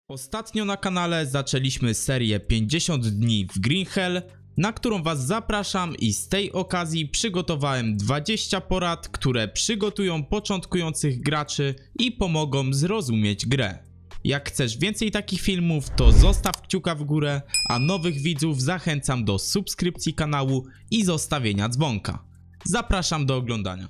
Ostatnio na kanale zaczęliśmy serię 50 dni w Green Hell, na którą was zapraszam i z tej okazji przygotowałem 20 porad, które przygotują początkujących graczy i pomogą zrozumieć grę. Jak chcesz więcej takich filmów, to zostaw kciuka w górę, a nowych widzów zachęcam do subskrypcji kanału i zostawienia dzwonka. Zapraszam do oglądania.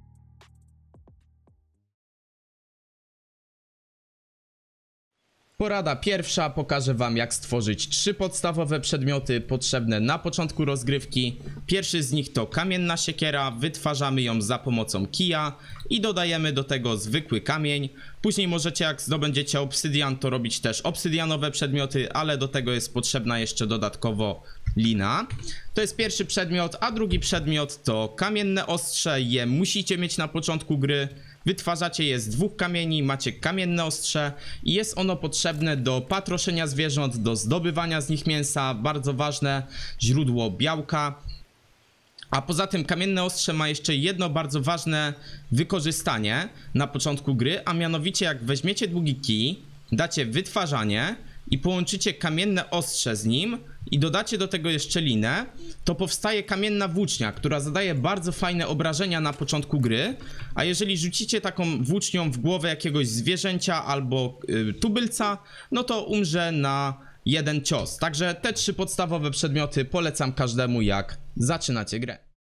Porada pierwsza, pokażę wam jak stworzyć 3 podstawowe przedmioty potrzebne na początku rozgrywki. Pierwszy z nich to kamienna siekiera, wytwarzamy ją za pomocą kija i dodajemy do tego zwykły kamień. Później możecie, jak zdobędziecie obsydian, to robić też obsydianowe przedmioty, ale do tego jest potrzebna jeszcze dodatkowo lina. To jest pierwszy przedmiot, a drugi przedmiot to kamienne ostrze. Je musicie mieć na początku gry. Wytwarzacie je z 2 kamieni, macie kamienne ostrze i jest ono potrzebne do patroszenia zwierząt, do zdobywania z nich mięsa, bardzo ważne źródło białka. A poza tym kamienne ostrze ma jeszcze jedno bardzo ważne wykorzystanie na początku gry, a mianowicie jak weźmiecie długi kij, dacie wytwarzanie i połączycie kamienne ostrze z nim i dodacie do tego jeszcze linę, to powstaje kamienna włócznia, która zadaje bardzo fajne obrażenia na początku gry, a jeżeli rzucicie taką włócznią w głowę jakiegoś zwierzęcia albo tubylca, no to umrze na jeden cios. Także te 3 podstawowe przedmioty polecam każdemu, jak zaczynacie grę.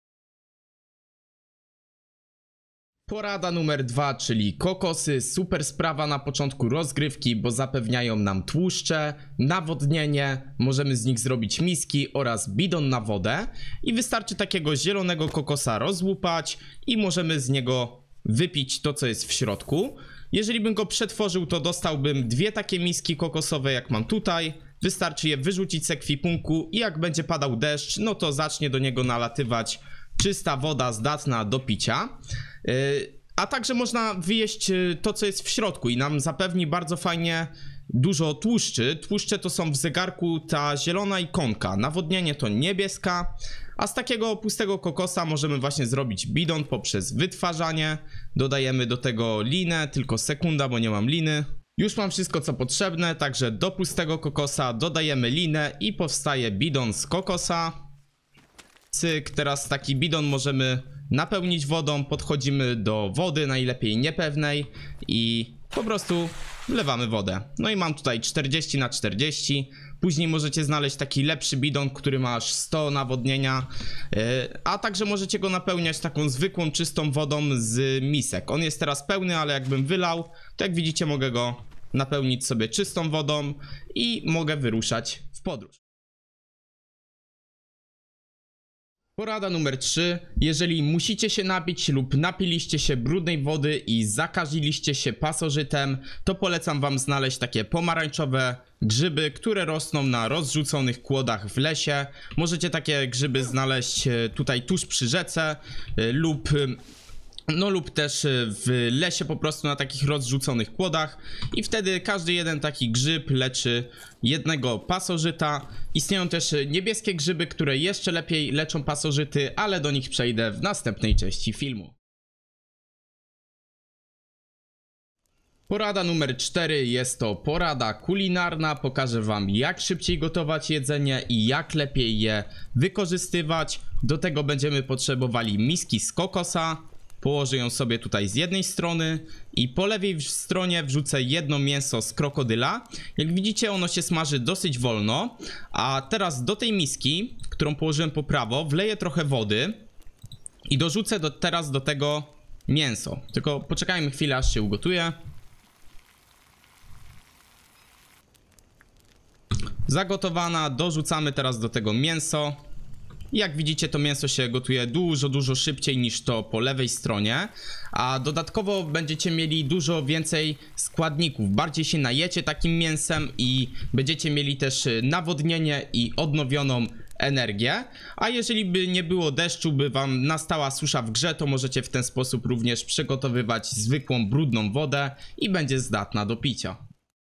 Porada numer 2, czyli kokosy. Super sprawa na początku rozgrywki, bo zapewniają nam tłuszcze, nawodnienie, możemy z nich zrobić miski oraz bidon na wodę i wystarczy takiego zielonego kokosa rozłupać i możemy z niego wypić to, co jest w środku. Jeżeli bym go przetworzył, to dostałbym 2 takie miski kokosowe, jak mam tutaj. Wystarczy je wyrzucić z ekwipunku i jak będzie padał deszcz, no to zacznie do niego nalatywać czysta woda zdatna do picia. A także można wyjeść to, co jest w środku i nam zapewni bardzo fajnie dużo tłuszczy. Tłuszcze to są w zegarku ta zielona ikonka, nawodnienie to niebieska, a z takiego pustego kokosa możemy właśnie zrobić bidon poprzez wytwarzanie. Dodajemy do tego linę, tylko sekunda, bo nie mam liny. Już mam wszystko, co potrzebne, także do pustego kokosa dodajemy linę i powstaje bidon z kokosa. Cyk, teraz taki bidon możemy napełnić wodą, podchodzimy do wody, najlepiej niepewnej i po prostu wlewamy wodę. No i mam tutaj 40 na 40. Później możecie znaleźć taki lepszy bidon, który ma aż 100 nawodnienia, a także możecie go napełniać taką zwykłą, czystą wodą z misek. On jest teraz pełny, ale jakbym wylał, to jak widzicie mogę go napełnić sobie czystą wodą i mogę wyruszać w podróż. Porada numer 3. Jeżeli musicie się napić lub napiliście się brudnej wody i zakaziliście się pasożytem, to polecam wam znaleźć takie pomarańczowe grzyby, które rosną na rozrzuconych kłodach w lesie. Możecie takie grzyby znaleźć tutaj tuż przy rzece lub też w lesie po prostu na takich rozrzuconych kłodach i wtedy każdy jeden taki grzyb leczy jednego pasożyta. Istnieją też niebieskie grzyby, które jeszcze lepiej leczą pasożyty, ale do nich przejdę w następnej części filmu. Porada numer 4 jest to porada kulinarna. Pokażę wam, jak szybciej gotować jedzenie i jak lepiej je wykorzystywać. Do tego będziemy potrzebowali miski z kokosa. Położę ją sobie tutaj z jednej strony i po lewej stronie wrzucę jedno mięso z krokodyla. Jak widzicie, ono się smaży dosyć wolno. A teraz do tej miski, którą położyłem po prawo, wleję trochę wody i dorzucę teraz do tego mięso. Tylko poczekajmy chwilę, aż się ugotuje. Zagotowana, dorzucamy teraz do tego mięso. Jak widzicie, to mięso się gotuje dużo szybciej niż to po lewej stronie, a dodatkowo będziecie mieli dużo więcej składników. Bardziej się najecie takim mięsem i będziecie mieli też nawodnienie i odnowioną energię. A jeżeli by nie było deszczu, by wam nastała susza w grze, to możecie w ten sposób również przygotowywać zwykłą brudną wodę i będzie zdatna do picia.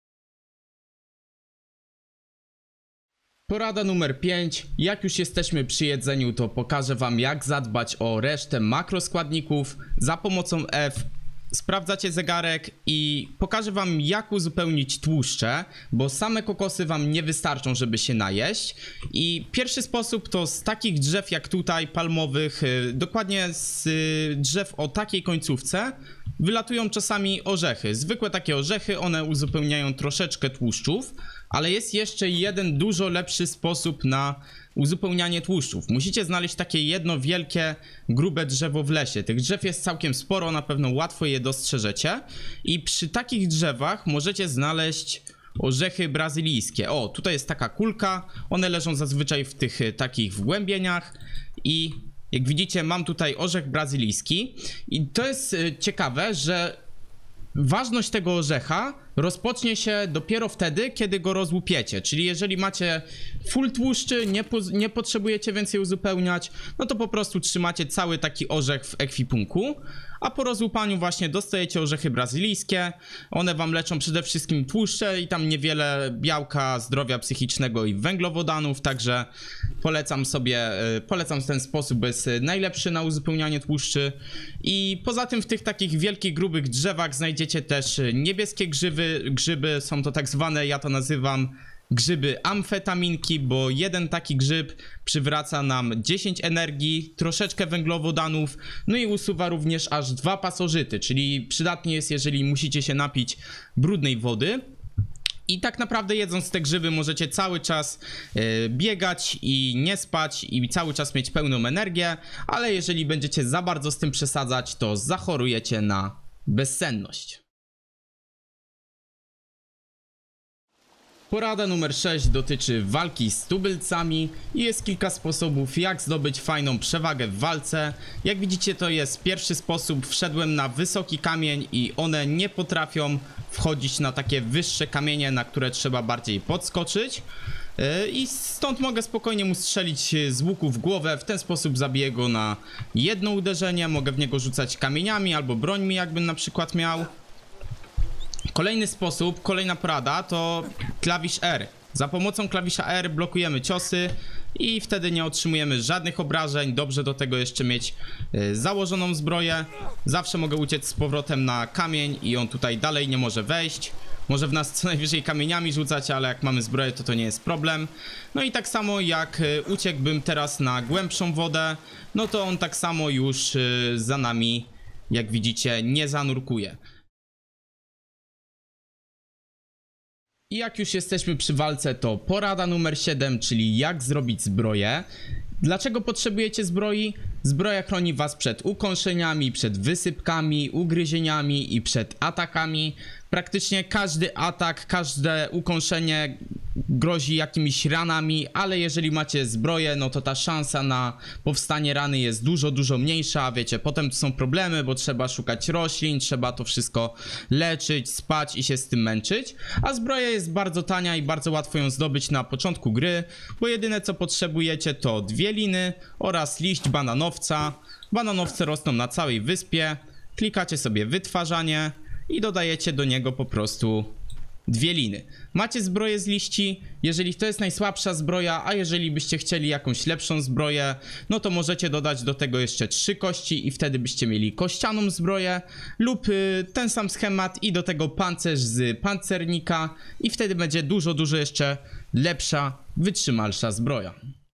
Porada numer 5. Jak już jesteśmy przy jedzeniu, to pokażę wam, jak zadbać o resztę makroskładników za pomocą F. sprawdzacie zegarek i pokażę wam, jak uzupełnić tłuszcze, bo same kokosy wam nie wystarczą, żeby się najeść. I pierwszy sposób to z takich drzew jak tutaj, palmowych, dokładnie z drzew o takiej końcówce, wylatują czasami orzechy. Zwykłe takie orzechy, one uzupełniają troszeczkę tłuszczów, ale jest jeszcze jeden dużo lepszy sposób na uzupełnianie tłuszczów. Musicie znaleźć takie jedno wielkie, grube drzewo w lesie. Tych drzew jest całkiem sporo, na pewno łatwo je dostrzeżecie. I przy takich drzewach możecie znaleźć orzechy brazylijskie. O, tutaj jest taka kulka, one leżą zazwyczaj w tych takich wgłębieniach i jak widzicie, mam tutaj orzech brazylijski i to jest ciekawe, że ważność tego orzecha rozpocznie się dopiero wtedy, kiedy go rozłupiecie. Czyli jeżeli macie full tłuszczy, nie potrzebujecie więcej uzupełniać, no to po prostu trzymacie cały taki orzech w ekwipunku. A po rozłupaniu właśnie dostajecie orzechy brazylijskie. One wam leczą przede wszystkim tłuszcze i tam niewiele białka, zdrowia psychicznego i węglowodanów. Także polecam ten sposób, bo jest najlepszy na uzupełnianie tłuszczy. I poza tym w tych takich wielkich, grubych drzewach znajdziecie też niebieskie grzyby, są to tak zwane, ja to nazywam grzyby amfetaminki, bo jeden taki grzyb przywraca nam 10 energii, troszeczkę węglowodanów, no i usuwa również aż 2 pasożyty, czyli przydatnie jest, jeżeli musicie się napić brudnej wody. I tak naprawdę jedząc te grzyby możecie cały czas biegać i nie spać i cały czas mieć pełną energię, ale jeżeli będziecie za bardzo z tym przesadzać, to zachorujecie na bezsenność. Porada numer 6 dotyczy walki z tubylcami i jest kilka sposobów, jak zdobyć fajną przewagę w walce. Jak widzicie, to jest pierwszy sposób, wszedłem na wysoki kamień i one nie potrafią wchodzić na takie wyższe kamienie, na które trzeba bardziej podskoczyć. I stąd mogę spokojnie mu strzelić z łuku w głowę, w ten sposób zabiję go na jedno uderzenie, mogę w niego rzucać kamieniami albo brońmi, jakbym na przykład miał. Kolejny sposób, kolejna porada to klawisz R. Za pomocą klawisza R blokujemy ciosy i wtedy nie otrzymujemy żadnych obrażeń. Dobrze do tego jeszcze mieć założoną zbroję. Zawsze mogę uciec z powrotem na kamień i on tutaj dalej nie może wejść. Może w nas co najwyżej kamieniami rzucać, ale jak mamy zbroję, to nie jest problem. No i tak samo jak uciekłbym teraz na głębszą wodę, no to on tak samo już za nami, jak widzicie, nie zanurkuje. I jak już jesteśmy przy walce, to porada numer 7, czyli jak zrobić zbroję. Dlaczego potrzebujecie zbroi? Zbroja chroni was przed ukąszeniami, przed wysypkami, ugryzieniami i przed atakami. Praktycznie każdy atak, każde ukąszenie grozi jakimiś ranami, ale jeżeli macie zbroję, no to ta szansa na powstanie rany jest dużo mniejsza. Wiecie, potem to są problemy, bo trzeba szukać roślin, trzeba to wszystko leczyć, spać i się z tym męczyć. A zbroja jest bardzo tania i bardzo łatwo ją zdobyć na początku gry, bo jedyne co potrzebujecie to 2 liny oraz liść bananowca. Bananowce rosną na całej wyspie, klikacie sobie wytwarzanie i dodajecie do niego po prostu 2 liny. Macie zbroję z liści, jeżeli to jest najsłabsza zbroja, a jeżeli byście chcieli jakąś lepszą zbroję, no to możecie dodać do tego jeszcze 3 kości i wtedy byście mieli kościaną zbroję lub ten sam schemat i do tego pancerz z pancernika i wtedy będzie dużo jeszcze lepsza, wytrzymalsza zbroja.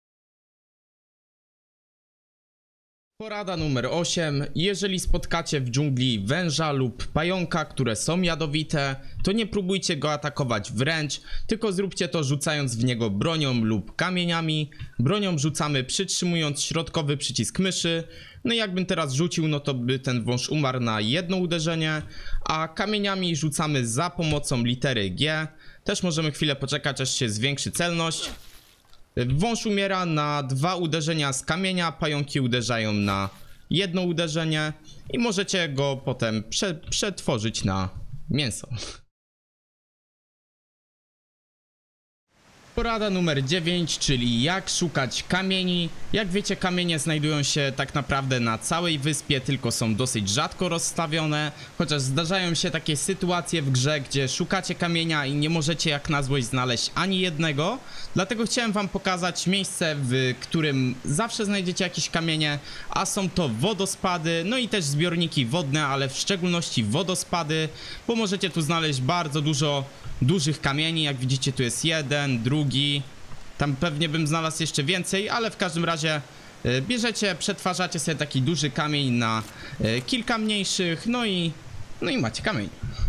Porada numer 8. Jeżeli spotkacie w dżungli węża lub pająka, które są jadowite, to nie próbujcie go atakować wręcz, tylko zróbcie to rzucając w niego bronią lub kamieniami. Bronią rzucamy przytrzymując środkowy przycisk myszy. No i jakbym teraz rzucił, no to by ten wąż umarł na jedno uderzenie, a kamieniami rzucamy za pomocą litery G. Też możemy chwilę poczekać, aż się zwiększy celność. Wąż umiera na 2 uderzenia z kamienia, pająki uderzają na jedno uderzenie i możecie go potem przetworzyć na mięso. Porada numer 9, czyli jak szukać kamieni. Jak wiecie, kamienie znajdują się tak naprawdę na całej wyspie, tylko są dosyć rzadko rozstawione. Chociaż zdarzają się takie sytuacje w grze, gdzie szukacie kamienia i nie możecie jak na złość znaleźć ani jednego. Dlatego chciałem wam pokazać miejsce, w którym zawsze znajdziecie jakieś kamienie, a są to wodospady, no i też zbiorniki wodne, ale w szczególności wodospady, bo możecie tu znaleźć bardzo dużo dużych kamieni. Jak widzicie, tu jest jeden, drugi, tam pewnie bym znalazł jeszcze więcej, ale w każdym razie bierzecie, przetwarzacie sobie taki duży kamień na kilka mniejszych, no i macie kamień.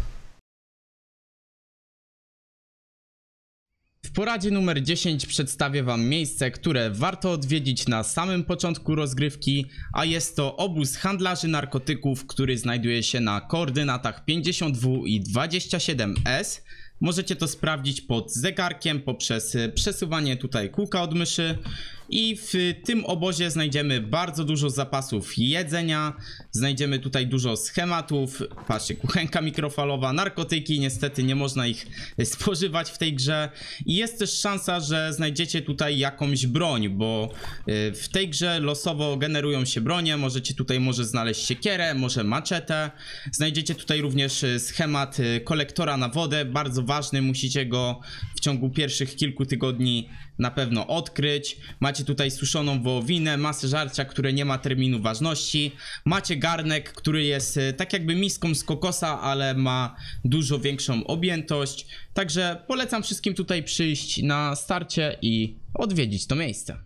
W poradzie numer 10 przedstawię wam miejsce, które warto odwiedzić na samym początku rozgrywki, a jest to obóz handlarzy narkotyków, który znajduje się na koordynatach 50W i 27S. Możecie to sprawdzić pod zegarkiem poprzez przesuwanie tutaj kółka od myszy. I w tym obozie znajdziemy bardzo dużo zapasów jedzenia, znajdziemy tutaj dużo schematów, patrzcie, kuchenka mikrofalowa, narkotyki, niestety nie można ich spożywać w tej grze. I jest też szansa, że znajdziecie tutaj jakąś broń, bo w tej grze losowo generują się bronie, możecie tutaj może znaleźć siekierę, może maczetę. Znajdziecie tutaj również schemat kolektora na wodę, bardzo ważny, musicie go w ciągu pierwszych kilku tygodni na pewno odkryć. Macie tutaj suszoną wołowinę, masę żarcia, które nie ma terminu ważności. Macie garnek, który jest tak jakby miską z kokosa, ale ma dużo większą objętość. Także polecam wszystkim tutaj przyjść na starcie i odwiedzić to miejsce.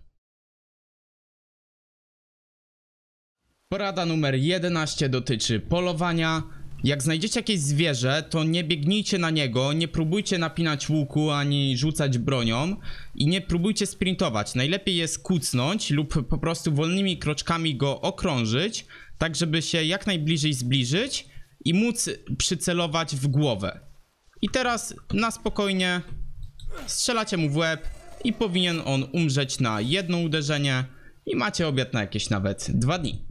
Porada numer 11 dotyczy polowania. Jak znajdziecie jakieś zwierzę, to nie biegnijcie na niego, nie próbujcie napinać łuku ani rzucać bronią i nie próbujcie sprintować. Najlepiej jest kucnąć lub po prostu wolnymi kroczkami go okrążyć, tak żeby się jak najbliżej zbliżyć i móc przycelować w głowę. I teraz na spokojnie strzelacie mu w łeb i powinien on umrzeć na jedno uderzenie i macie obiad na jakieś nawet 2 dni.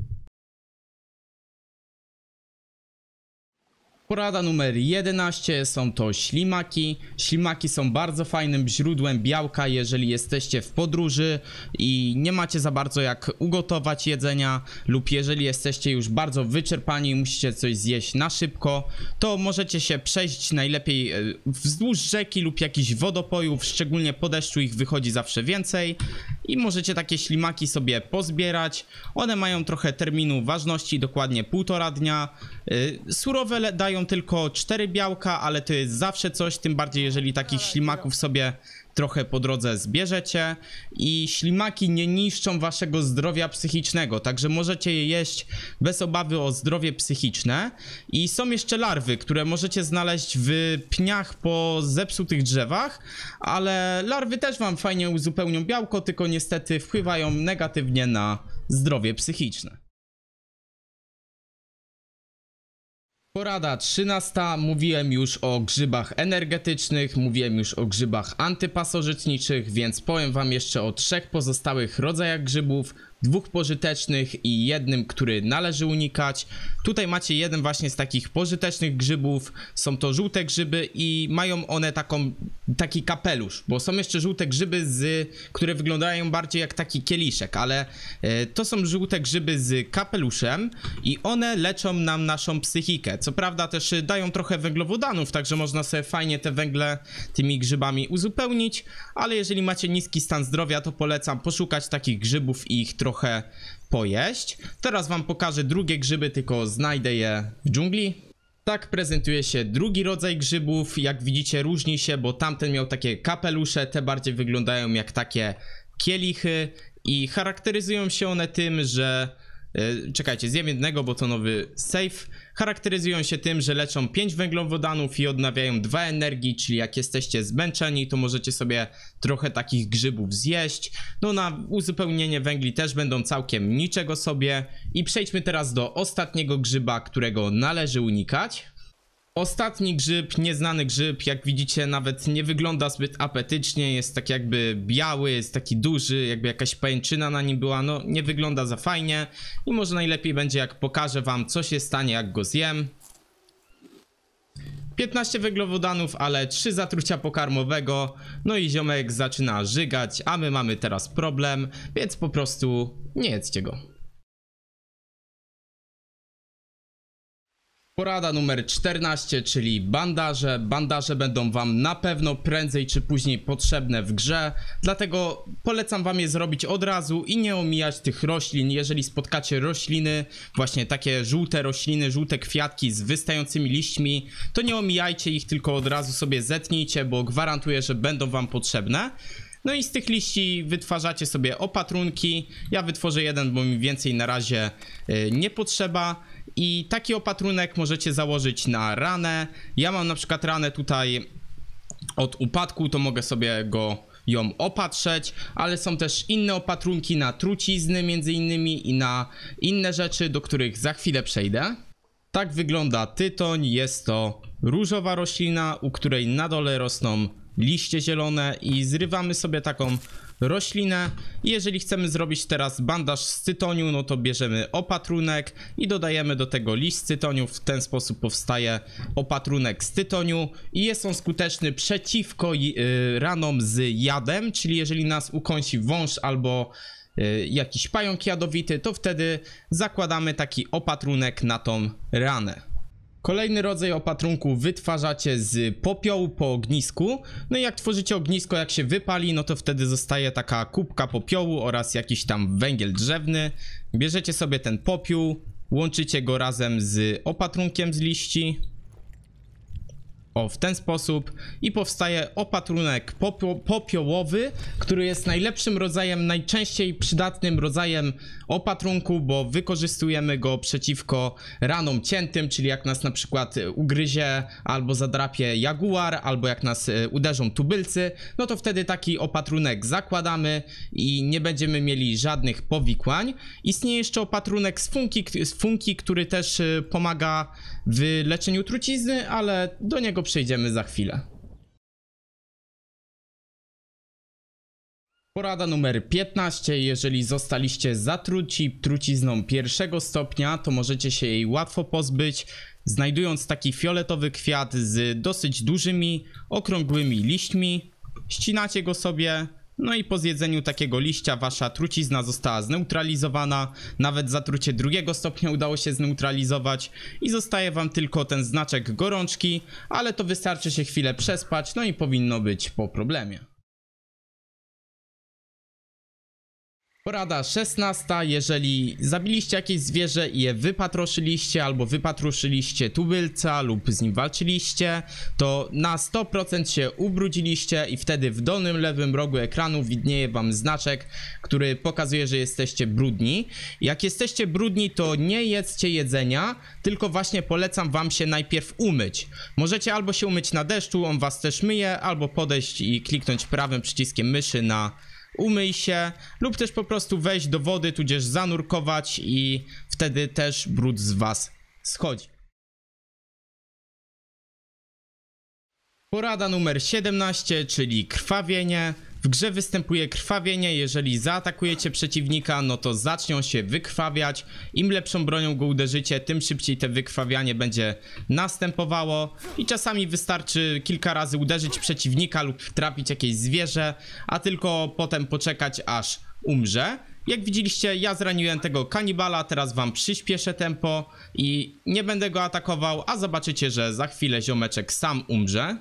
Porada numer 11 są to ślimaki. Ślimaki są bardzo fajnym źródłem białka, jeżeli jesteście w podróży i nie macie za bardzo jak ugotować jedzenia, lub jeżeli jesteście już bardzo wyczerpani i musicie coś zjeść na szybko, to możecie się przejść najlepiej wzdłuż rzeki lub jakichś wodopojów, szczególnie po deszczu ich wychodzi zawsze więcej i możecie takie ślimaki sobie pozbierać. One mają trochę terminu ważności, dokładnie 1,5 dnia. Surowe dają tylko 4 białka, ale to jest zawsze coś, tym bardziej jeżeli takich ślimaków sobie trochę po drodze zbierzecie. I ślimaki nie niszczą waszego zdrowia psychicznego, także możecie je jeść bez obawy o zdrowie psychiczne. I są jeszcze larwy, które możecie znaleźć w pniach po zepsutych drzewach, ale larwy też wam fajnie uzupełnią białko, tylko niestety wpływają negatywnie na zdrowie psychiczne. Porada 13. Mówiłem już o grzybach energetycznych, mówiłem już o grzybach antypasożytniczych, więc powiem wam jeszcze o 3 pozostałych rodzajach grzybów, 2 pożytecznych i jednym, który należy unikać. Tutaj macie jeden właśnie z takich pożytecznych grzybów, są to żółte grzyby i mają one taki kapelusz, bo są jeszcze żółte grzyby, które wyglądają bardziej jak taki kieliszek, ale to są żółte grzyby z kapeluszem i one leczą nam naszą psychikę. Co prawda też dają trochę węglowodanów, także można sobie fajnie te węgle tymi grzybami uzupełnić, ale jeżeli macie niski stan zdrowia, to polecam poszukać takich grzybów i ich trochę pojeść. Teraz wam pokażę drugie grzyby, tylko znajdę je w dżungli. Tak prezentuje się drugi rodzaj grzybów. Jak widzicie, różni się, bo tamten miał takie kapelusze, te bardziej wyglądają jak takie kielichy i charakteryzują się one tym, że czekajcie, zjem jednego, bo to nowy save. Charakteryzują się tym, że leczą 5 węglowodanów i odnawiają 2 energii, czyli jak jesteście zmęczeni, to możecie sobie trochę takich grzybów zjeść. No na uzupełnienie węgli też będą całkiem niczego sobie. I przejdźmy teraz do ostatniego grzyba, którego należy unikać. Ostatni grzyb, nieznany grzyb, jak widzicie nawet nie wygląda zbyt apetycznie, jest tak jakby biały, jest taki duży, jakby jakaś pajęczyna na nim była, no nie wygląda za fajnie i może najlepiej będzie jak pokażę wam co się stanie jak go zjem. 15 węglowodanów, ale 3 zatrucia pokarmowego. No i ziomek zaczyna żygać, a my mamy teraz problem, więc po prostu nie jedzcie go. Porada numer 14, czyli bandaże. Bandaże będą wam na pewno prędzej czy później potrzebne w grze, dlatego polecam wam je zrobić od razu i nie omijać tych roślin. Jeżeli spotkacie rośliny, właśnie takie żółte rośliny, żółte kwiatki z wystającymi liśćmi, to nie omijajcie ich, tylko od razu sobie zetnijcie, bo gwarantuję, że będą wam potrzebne. No i z tych liści wytwarzacie sobie opatrunki. Ja wytworzę jeden, bo mi więcej na razie nie potrzeba. I taki opatrunek możecie założyć na ranę. Ja mam na przykład ranę tutaj od upadku, to mogę sobie ją opatrzeć, ale są też inne opatrunki na trucizny między innymi i na inne rzeczy, do których za chwilę przejdę. Tak wygląda tytoń. Jest to różowa roślina, u której na dole rosną liście zielone i zrywamy sobie taką roślinę. I jeżeli chcemy zrobić teraz bandaż z tytoniu, no to bierzemy opatrunek i dodajemy do tego liść z tytoniu. W ten sposób powstaje opatrunek z tytoniu i jest on skuteczny przeciwko ranom z jadem, czyli jeżeli nas ukąsi wąż albo jakiś pająk jadowity, to wtedy zakładamy taki opatrunek na tą ranę. Kolejny rodzaj opatrunku wytwarzacie z popiołu po ognisku. No i jak tworzycie ognisko, jak się wypali, no to wtedy zostaje taka kubka popiołu oraz jakiś tam węgiel drzewny. Bierzecie sobie ten popiół, łączycie go razem z opatrunkiem z liści. O, w ten sposób i powstaje opatrunek popiołowy, który jest najlepszym rodzajem, najczęściej przydatnym rodzajem opatrunku, bo wykorzystujemy go przeciwko ranom ciętym, czyli jak nas na przykład ugryzie albo zadrapie jaguar, albo jak nas uderzą tubylcy, no to wtedy taki opatrunek zakładamy i nie będziemy mieli żadnych powikłań. Istnieje jeszcze opatrunek z funki, który też pomaga w leczeniu trucizny, ale do niego przejdziemy za chwilę. Porada numer 15. Jeżeli zostaliście zatruci trucizną pierwszego stopnia, to możecie się jej łatwo pozbyć, znajdując taki fioletowy kwiat z dosyć dużymi, okrągłymi liśćmi. Ścinacie go sobie. No i po zjedzeniu takiego liścia wasza trucizna została zneutralizowana, nawet zatrucie drugiego stopnia udało się zneutralizować i zostaje wam tylko ten znaczek gorączki, ale to wystarczy się chwilę przespać, no i powinno być po problemie. Porada 16. Jeżeli zabiliście jakieś zwierzę i je wypatroszyliście albo wypatroszyliście tubylca lub z nim walczyliście, to na 100% się ubrudziliście i wtedy w dolnym lewym rogu ekranu widnieje wam znaczek, który pokazuje, że jesteście brudni. Jak jesteście brudni, to nie jedzcie jedzenia, tylko właśnie polecam wam się najpierw umyć. Możecie albo się umyć na deszczu, on was też myje, albo podejść i kliknąć prawym przyciskiem myszy na umyj się, lub też po prostu wejść do wody, tudzież zanurkować i wtedy też brud z was schodzi. Porada numer 17, czyli krwawienie. W grze występuje krwawienie, jeżeli zaatakujecie przeciwnika, no to zaczną się wykrwawiać. Im lepszą bronią go uderzycie, tym szybciej te wykrwawianie będzie następowało. I czasami wystarczy kilka razy uderzyć przeciwnika lub trafić jakieś zwierzę, a tylko potem poczekać aż umrze. Jak widzieliście, ja zraniłem tego kanibala, teraz wam przyspieszę tempo i nie będę go atakował, a zobaczycie, że za chwilę ziomeczek sam umrze.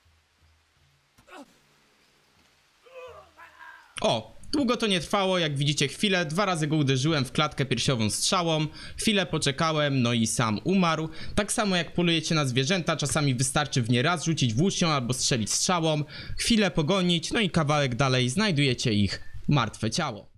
O, długo to nie trwało, jak widzicie chwilę, 2 razy go uderzyłem w klatkę piersiową strzałą, chwilę poczekałem, no i sam umarł. Tak samo jak polujecie na zwierzęta, czasami wystarczy w nie raz rzucić włócznią albo strzelić strzałą, chwilę pogonić, no i kawałek dalej znajdujecie ich martwe ciało.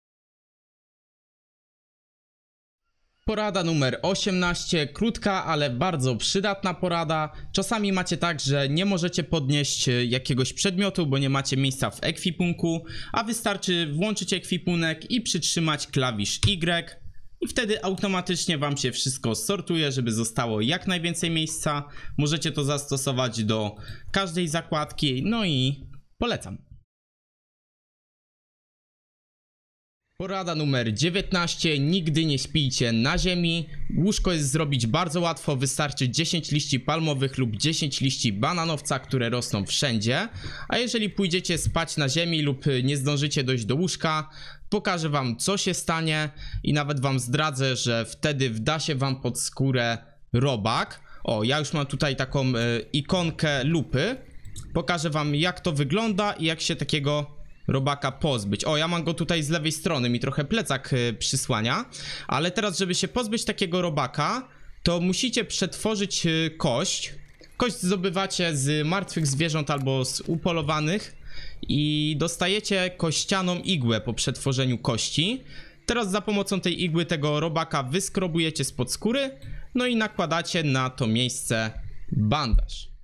Porada numer 18, krótka, ale bardzo przydatna porada. Czasami macie tak, że nie możecie podnieść jakiegoś przedmiotu, bo nie macie miejsca w ekwipunku, a wystarczy włączyć ekwipunek i przytrzymać klawisz Y i wtedy automatycznie wam się wszystko sortuje, żeby zostało jak najwięcej miejsca. Możecie to zastosować do każdej zakładki, no i polecam. Porada numer 19. Nigdy nie śpijcie na ziemi. Łóżko jest zrobić bardzo łatwo. Wystarczy 10 liści palmowych lub 10 liści bananowca, które rosną wszędzie. A jeżeli pójdziecie spać na ziemi lub nie zdążycie dojść do łóżka, pokażę wam, co się stanie i nawet wam zdradzę, że wtedy wda się wam pod skórę robak. O, ja już mam tutaj taką ikonkę lupy. Pokażę wam, jak to wygląda i jak się takiego robaka pozbyć. O, ja mam go tutaj z lewej strony, mi trochę plecak przysłania. Ale teraz, żeby się pozbyć takiego robaka, to musicie przetworzyć kość. Kość zdobywacie z martwych zwierząt albo z upolowanych i dostajecie kościaną igłę po przetworzeniu kości. Teraz za pomocą tej igły tego robaka wyskrobujecie spod skóry, no i nakładacie na to miejsce bandaż.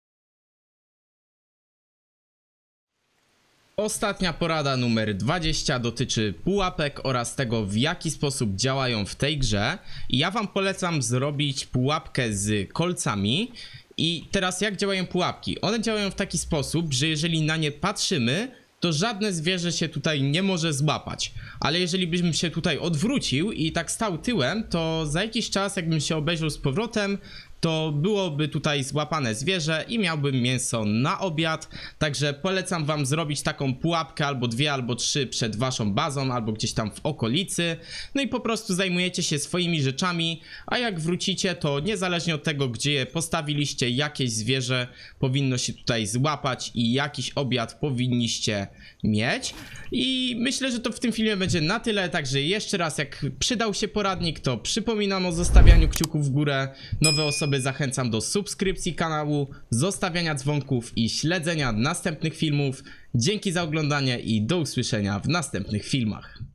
Ostatnia porada numer 20 dotyczy pułapek oraz tego, w jaki sposób działają w tej grze. I ja wam polecam zrobić pułapkę z kolcami. I teraz jak działają pułapki? One działają w taki sposób, że jeżeli na nie patrzymy, to żadne zwierzę się tutaj nie może złapać. Ale jeżeli bym się tutaj odwrócił i tak stał tyłem, to za jakiś czas, jakbym się obejrzał z powrotem, to byłoby tutaj złapane zwierzę i miałbym mięso na obiad. Także polecam wam zrobić taką pułapkę albo 2, albo 3 przed waszą bazą, albo gdzieś tam w okolicy. No i po prostu zajmujecie się swoimi rzeczami, a jak wrócicie, to niezależnie od tego, gdzie je postawiliście, jakieś zwierzę powinno się tutaj złapać i jakiś obiad powinniście mieć. I myślę, że to w tym filmie będzie na tyle, także jeszcze raz, jak przydał się poradnik, to przypominam o zostawianiu kciuków w górę. Nowe osoby zachęcam do subskrypcji kanału, zostawiania dzwonków i śledzenia następnych filmów. Dzięki za oglądanie i do usłyszenia w następnych filmach.